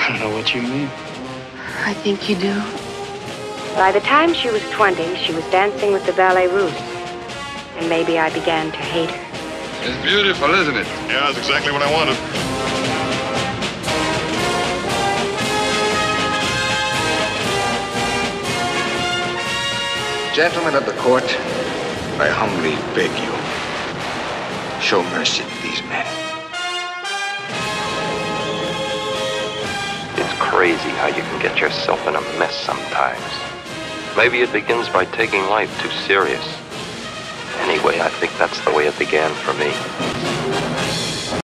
I don't know what you mean. I think you do. By the time she was 20, she was dancing with the ballet Ruth. And maybe I began to hate her. It's beautiful, isn't it? Yeah, that's exactly what I wanted. Gentlemen of the court, I humbly beg you, show mercy to these men. It's crazy how you can get yourself in a mess sometimes. Maybe it begins by taking life too serious. Anyway, I think that's the way it began for me.